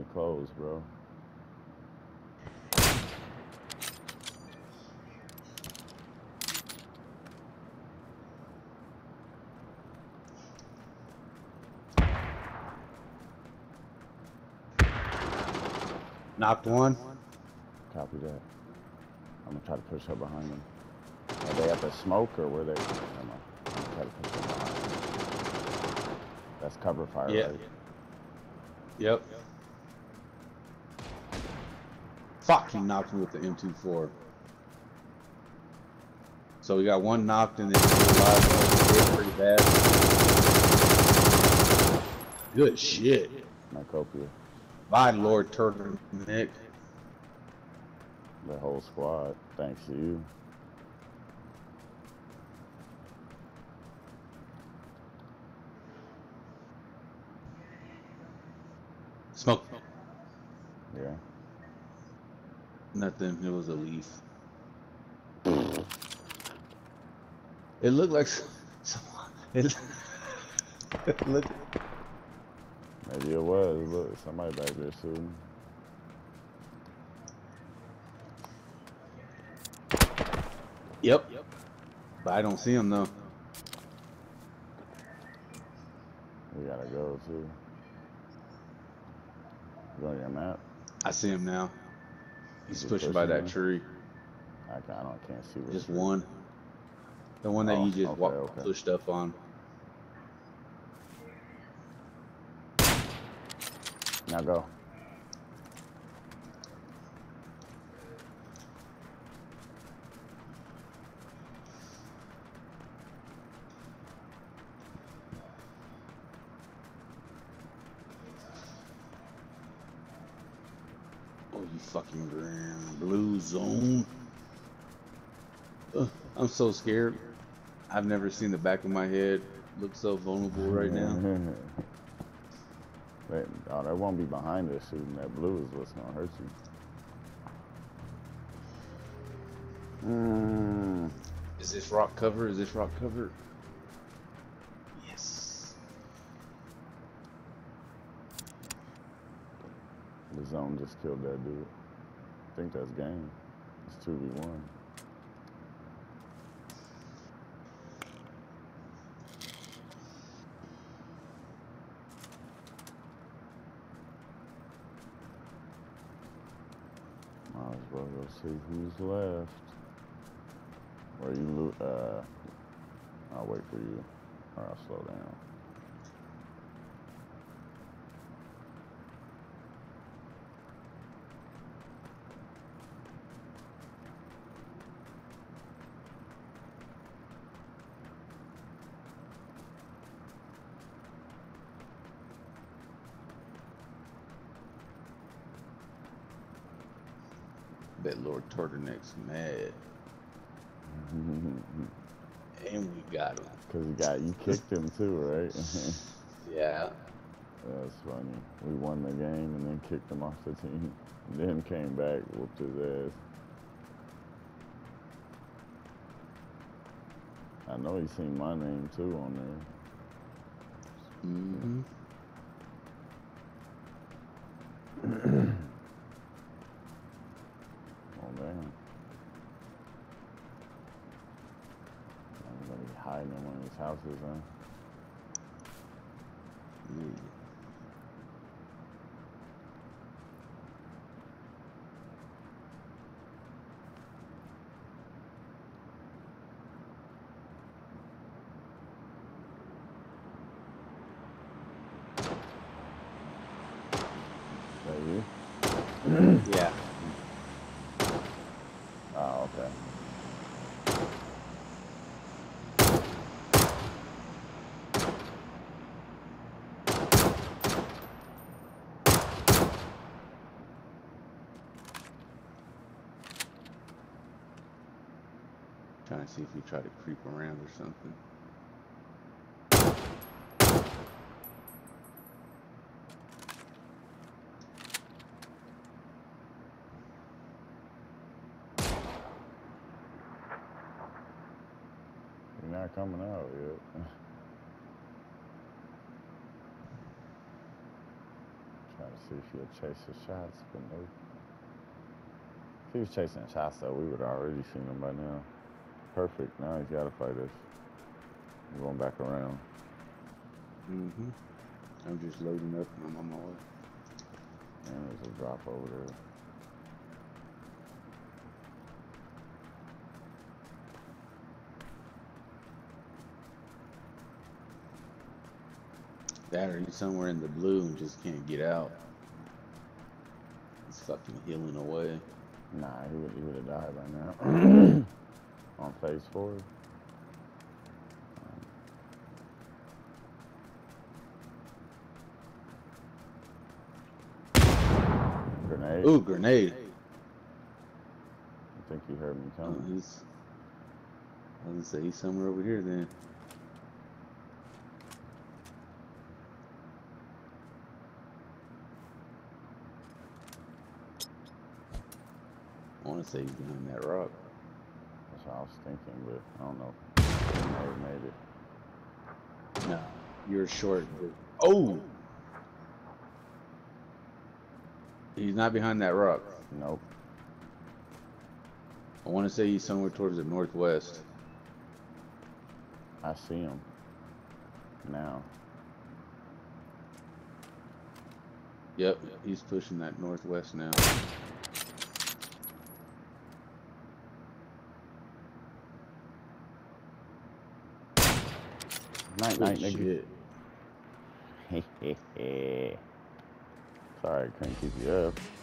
me close, bro. Knocked one. Copy that. I'm gonna try to push her behind them. Are they at the smoke or were they? I'm gonna try to push her behind them. That's cover fire, Yeah. right? Yep. Fuck, he knocked me with the M24. So we got one knocked and then two alive. Pretty bad. Good shit. Mycopia. Bye, Lord Turtleneck. The whole squad, thanks to you. Smoke. Yeah. Nothing. It was a leaf. It looked like someone. It looked. Maybe it was. Look, somebody back there shooting. Yep. But I don't see him though. We gotta go too. You on your map? I see him now. He's Is he pushing by that me? tree. I can't see what Just tree. one. The one that you just okay. pushed up on. Now go. Oh, you fucking grand blue zone. I'm so scared. I've never seen the back of my head look so vulnerable right now. That won't be behind us shooting. That blue is what's gonna hurt you. Is this rock cover? Is this rock cover? Yes. The zone just killed that dude. I think that's game. It's 2v1. Might as well go see who's left. Where you I'll wait for you, or I'll slow down. Bet Lord Turtleneck's mad. And we got him. Cause you kicked him too, right? Yeah. That's funny. We won the game and then kicked him off the team. Then came back, whooped his ass. I know he's seen my name too on there. Mm-hmm. Oh damn. I'm gonna be hiding in one of these houses, huh? Mm. Yeah. Oh, okay. Trying to see if he tried to creep around or something. You're not coming out yet. Try to see if he'll chase the shots, but no. If he was chasing shots, though, we would have already seen him by now. Perfect. Now he's got to fight us. We're going back around. I'm just loading up and I'm on my way. And there's a drop over there. That or he's somewhere in the blue and just can't get out. He's fucking healing away. Nah, he would have died by now. On phase 4. Grenade. Ooh, grenade. I think he heard me Oh, coming. I was gonna say he's somewhere over here then. I want to say he's behind that rock. That's what I was thinking, but I don't know. Grenade made it. No, you're short. Oh! He's not behind that rock. Nope. I want to say he's somewhere towards the northwest. I see him now. Yep, he's pushing that northwest now. Night, Good nigga. shit. Sorry, I couldn't keep you up.